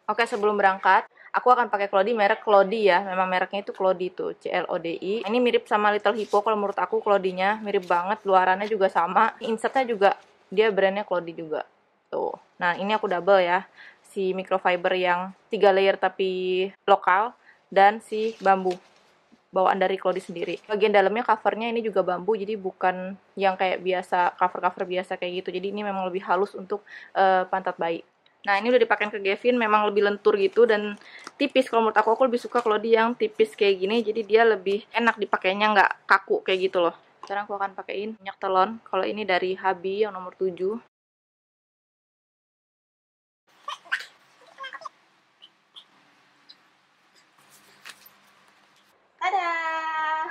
Oke, sebelum berangkat, aku akan pakai Clody, merek Clody ya. Memang mereknya itu Clody tuh, CLODI. Ini mirip sama Little Hippo kalau menurut aku Clody-nya. Mirip banget, luarannya juga sama. Insertnya juga, dia brandnya Clody juga. Tuh. Nah, ini aku double ya. Si microfiber yang 3 layer tapi lokal, dan si bambu. Bawaan dari Clody sendiri. Bagian dalamnya covernya ini juga bambu, jadi bukan yang kayak biasa, cover-cover biasa kayak gitu. Jadi ini memang lebih halus untuk pantat bayi. Nah, ini udah dipakein ke Gavin, memang lebih lentur gitu dan tipis. Kalau menurut aku lebih suka kalau dia yang tipis kayak gini, jadi dia lebih enak dipakainya, nggak kaku kayak gitu loh. Sekarang aku akan pakein minyak telon. Kalau ini dari Habi yang nomor 7. Dadah!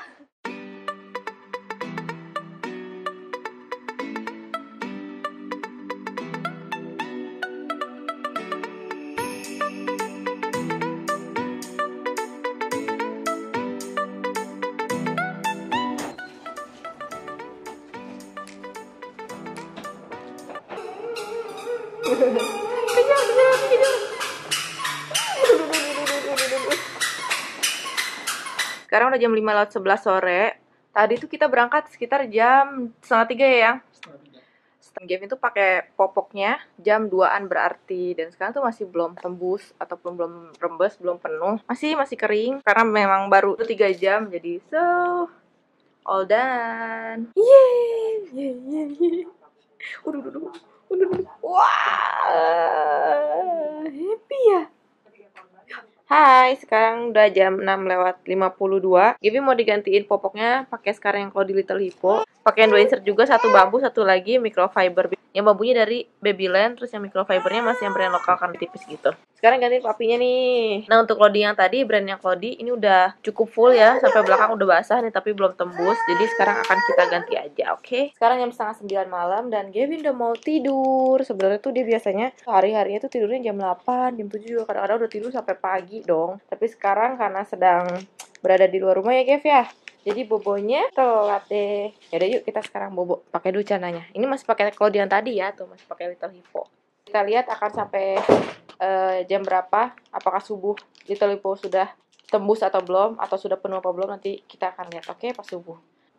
Sekarang udah jam 5:11 sore. Tadi tuh kita berangkat sekitar jam setengah 3 ya, yang. Gavin tuh pakai popoknya jam 2-an berarti, dan sekarang tuh masih belum tembus ataupun belum rembes, belum penuh, masih kering karena memang baru 3 jam, jadi all done. Yeay, yeay, yeay, yeay. Wah, happy ya. Hai, sekarang udah jam 6:52. Gibi mau digantiin popoknya pakai sekarang yang kalau di Little Hippo. Pakai 2 insert juga, satu bambu, satu lagi microfiber. Yang bambunya dari Babyland, terus yang microfibernya masih yang brand lokal kan tipis gitu. Sekarang gantiin papinya nih. Nah, untuk Clody yang tadi, brand yang Clody ini udah cukup full ya, sampai belakang udah basah nih tapi belum tembus. Jadi sekarang akan kita ganti aja, oke? Sekarang jam setengah 9 malam dan Gavin udah mau tidur. Sebenarnya tuh dia biasanya hari-harinya tuh tidurnya jam 8, jam 7 juga, kadang-kadang udah tidur sampai pagi dong. Tapi sekarang karena sedang berada di luar rumah ya, Gav ya. Jadi bobonya telat deh. Yaudah yuk kita sekarang bobo. Pakai dulu cananya. Ini masih pakai Clody yang tadi ya, tuh masih pakai Little Hippo. Kita lihat akan sampai jam berapa. Apakah subuh Little Hippo sudah tembus atau belum, atau sudah penuh apa belum, nanti kita akan lihat. Oke, pas subuh.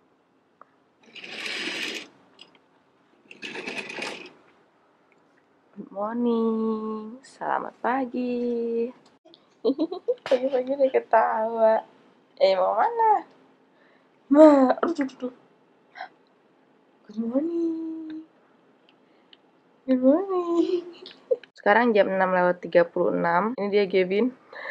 Good morning, selamat pagi. Pagi-pagi udah ketawa. Mau mana? Aduh. Good morning. Good morning. Sekarang jam 6:36. Ini dia Gavin.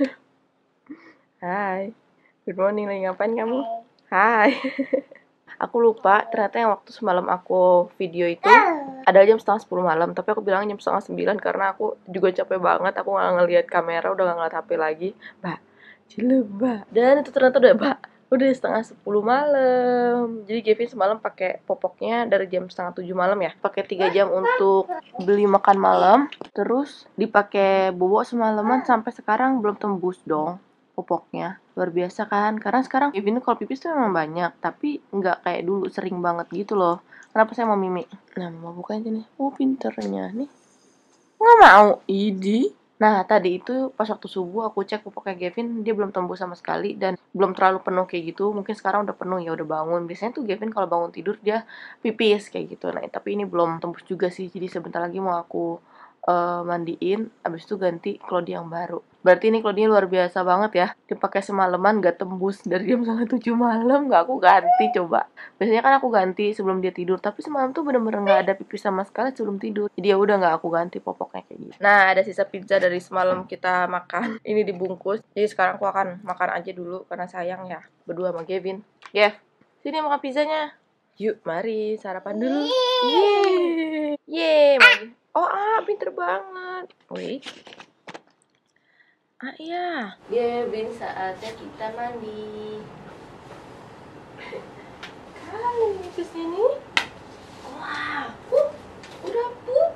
Hai. Good morning, lagi ngapain kamu? Hai. Aku lupa, ternyata yang waktu semalam aku video itu ada jam setengah 10 malam, tapi aku bilang jam setengah 9 karena aku juga capek banget, aku nggak ngeliat kamera, udah nggak ngeliat HP lagi. Mbak, Mbak. Dan itu ternyata udah setengah 10 malam. Jadi Gavin semalam pakai popoknya dari jam setengah 7 malam ya. Pakai 3 jam untuk beli makan malam, terus dipakai bobo semalaman sampai sekarang belum tembus dong popoknya. Luar biasa kan? Karena sekarang Gavin kalau pipis tuh memang banyak, tapi nggak kayak dulu sering banget gitu loh. Kenapa saya mau mimi? Nah, mau bukain aja nih. Oh, pinternya nih. Nggak mau. Idi. Nah, tadi itu pas waktu subuh aku cek popoknya Gavin, dia belum tembus sama sekali dan belum terlalu penuh kayak gitu. Mungkin sekarang udah penuh ya, udah bangun. Biasanya tuh Gavin kalau bangun tidur dia pipis kayak gitu. Nah, tapi ini belum tembus juga sih. Jadi sebentar lagi mau aku mandiin, abis itu ganti Clody yang baru. Berarti ini Clody luar biasa banget ya. Dipakai semalaman gak tembus dari jam setengah 7 malam, gak aku ganti coba. Biasanya kan aku ganti sebelum dia tidur, tapi semalam tuh bener-bener gak ada pipis sama sekali sebelum tidur. Jadi ya udah gak aku ganti popoknya kayak gitu. Nah, ada sisa pizza dari semalam kita makan. Ini dibungkus. Jadi sekarang aku akan makan aja dulu karena sayang ya. Berdua sama Gavin. Yev, sini makan pizzanya. Yuk, mari sarapan dulu. Yeay. Yeay, mari. Oh, pinter banget. Wait. Iya. Gavin, saatnya kita mandi. Kali ke sini. Wow. Udah pup.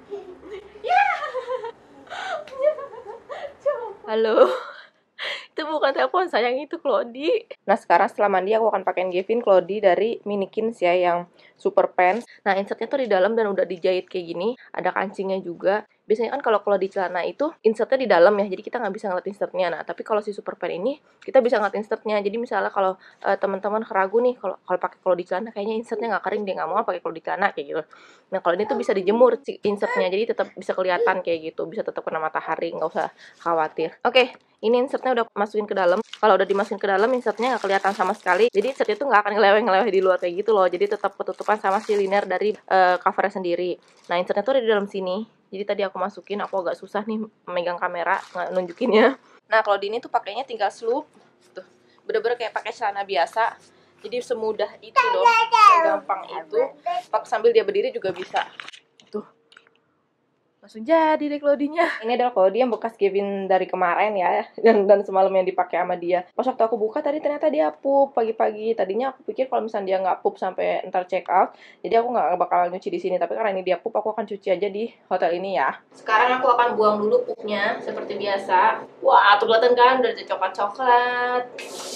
Ya. Halo. Itu bukan telepon sayang, itu Claudie. Nah sekarang setelah mandi aku akan pakein Gavin Claudie dari Minikins ya, yang super pants. Nah insertnya tuh di dalam dan udah dijahit kayak gini, ada kancingnya juga. Biasanya kan kalau di celana itu insertnya di dalam ya, jadi kita nggak bisa ngeliat insertnya. Nah tapi kalau si super pants ini kita bisa ngeliat insertnya. Jadi misalnya kalau teman-teman ragu nih, kalau pakai di celana kayaknya insertnya nggak kering, dia nggak mau pakai di celana kayak gitu. Nah kalau ini tuh bisa dijemur si insertnya, jadi tetap bisa kelihatan kayak gitu, bisa tetap kena matahari, nggak usah khawatir. Oke, ini insertnya udah masukin ke dalam. Kalau udah dimasukin ke dalam, insertnya nggak kelihatan sama sekali. Jadi insertnya tuh nggak akan ngeleweh-ngeleweh di luar kayak gitu loh. Jadi tetap ketutupan sama si liner dari covernya sendiri. Nah insertnya tuh ada di dalam sini. Jadi tadi aku masukin, aku agak susah nih memegang kamera nunjukinnya. Nah kalau di ini tuh pakainya tinggal sloop, tuh bener-bener kayak pakai celana biasa. Jadi semudah itu dong, segampang itu. Sambil dia berdiri juga bisa. Tuh, langsung jadi deh Claudie-nya. Ini adalah Claudie yang bekas Gavin dari kemarin ya, dan semalam yang dipakai sama dia. Pas waktu aku buka tadi ternyata dia pup pagi-pagi. Tadinya aku pikir kalau misalnya dia nggak pup sampai ntar check out, jadi aku nggak bakal nyuci di sini. Tapi karena ini dia pup, aku akan cuci aja di hotel ini ya. Sekarang aku akan buang dulu pupnya seperti biasa. Wah, tuh kelihatan kan udah ada coklat-coklat.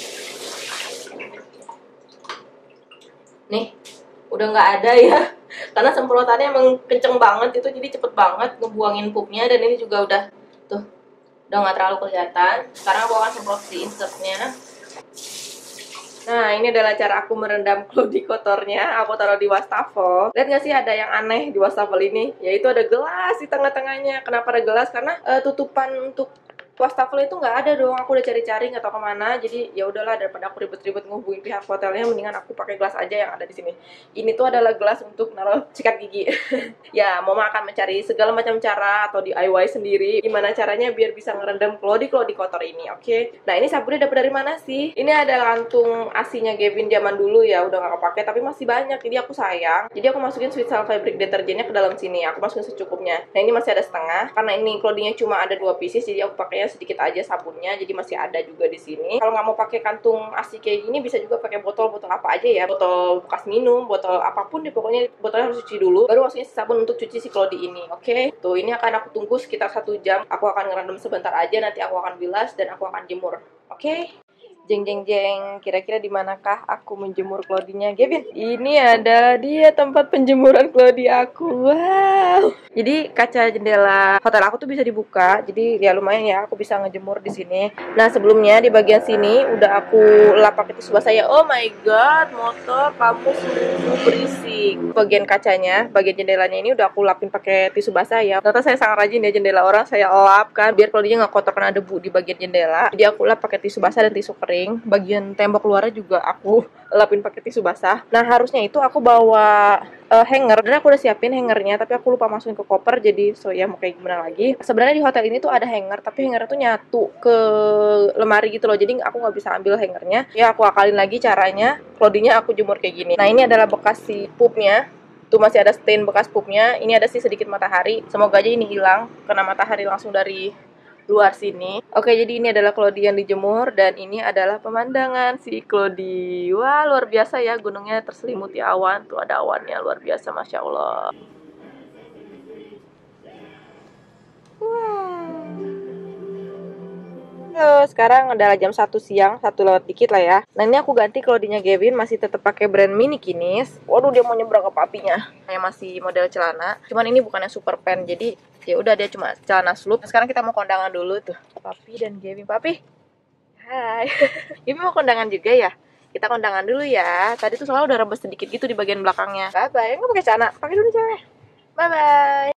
Nih, udah nggak ada ya. Karena semprotannya emang kenceng banget itu, jadi cepet banget ngebuangin pupnya. Dan ini juga udah nggak terlalu kelihatan. Sekarang aku akan semprot si insertnya. Nah ini adalah cara aku merendam Claudie kotornya. Aku taruh di wastafel. Lihat nggak sih ada yang aneh di wastafel ini? Yaitu ada gelas di tengah-tengahnya. Kenapa ada gelas? Karena tutupan untuk wastafel itu nggak ada dong. Aku udah cari-cari nggak tahu kemana. Jadi ya udahlah, daripada aku ribet-ribet ngehubungin pihak hotelnya, mendingan aku pakai gelas aja yang ada di sini. Ini tuh adalah gelas untuk naruh sikat gigi. Ya Mama akan mencari segala macam cara atau DIY sendiri gimana caranya biar bisa ngerendam Claudie kotor ini. Oke. Nah ini sabunnya dapat dari mana sih? Ini ada kantung asinya Gavin zaman dulu ya, udah nggak kepake tapi masih banyak. Jadi aku sayang. Jadi aku masukin Sweet Salt Fabric deterjennya ke dalam sini. Aku masukin secukupnya. Nah ini masih ada setengah karena ini Claudie-nya cuma ada 2 pieces, jadi aku pakainya sedikit aja sabunnya, jadi masih ada juga di sini. Kalau nggak mau pakai kantung asi kayak gini, bisa juga pakai botol apa aja ya, botol bekas minum, botol apapun deh, pokoknya botolnya harus cuci dulu, baru masukin sabun untuk cuci si Claudie ini. Oke, tuh ini akan aku tunggu sekitar 1 jam. Aku akan ngerendam sebentar aja, nanti aku akan bilas dan aku akan jemur. Oke. Jeng jeng jeng, kira-kira di manakah aku menjemur Claudie-nya Gavin? Ini ada dia tempat penjemuran Claudie aku. Wow. Jadi kaca jendela hotel aku tuh bisa dibuka. Jadi ya lumayan ya, aku bisa ngejemur di sini. Nah, sebelumnya di bagian sini udah aku lap pakai tisu basah ya. Oh my god, motor kamu sungguh berisik. Bagian kacanya, bagian jendelanya ini udah aku lapin pakai tisu basah ya. Ternyata saya sangat rajin ya, jendela orang saya lap kan biar Claudie-nya nggak kotor kena debu di bagian jendela. Jadi aku lap pakai tisu basah dan tisu kering. Bagian tembok luarnya juga aku lapin pakai tisu basah. Nah harusnya itu aku bawa hanger, dan aku udah siapin hangernya, tapi aku lupa masukin ke koper. Jadi so ya mau kayak gimana lagi. Sebenarnya di hotel ini tuh ada hanger, tapi hangernya tuh nyatu ke lemari gitu loh. Jadi aku nggak bisa ambil hangernya. Ya aku akalin lagi caranya. Claudie-nya aku jemur kayak gini. Nah ini adalah bekas si pupnya. Tuh masih ada stain bekas pupnya. Ini ada sih sedikit matahari. Semoga aja ini hilang kena matahari langsung dari luar sini. Oke, jadi ini adalah Claudie yang dijemur, dan ini adalah pemandangan si Claudie. Wah, luar biasa ya, gunungnya terselimuti awan. Tuh ada awannya, luar biasa, Masya Allah. Halo, sekarang adalah jam 1 siang, 1 lewat dikit lah ya. Nah ini aku ganti Claudie-nya Gavin, masih tetap pakai brand Minikins. Waduh, dia mau nyebrang ke papinya. Kayak masih model celana, cuman ini bukannya super pen, jadi ya udah dia cuma celana sloop. Nah, sekarang kita mau kondangan dulu tuh, Papi dan Gavin. Papi, hai. Gavin mau kondangan juga ya? Kita kondangan dulu ya. Tadi tuh soalnya udah rembes sedikit gitu di bagian belakangnya. Bye bye. Enggak pakai celana, pakai dulu cewek. Bye bye.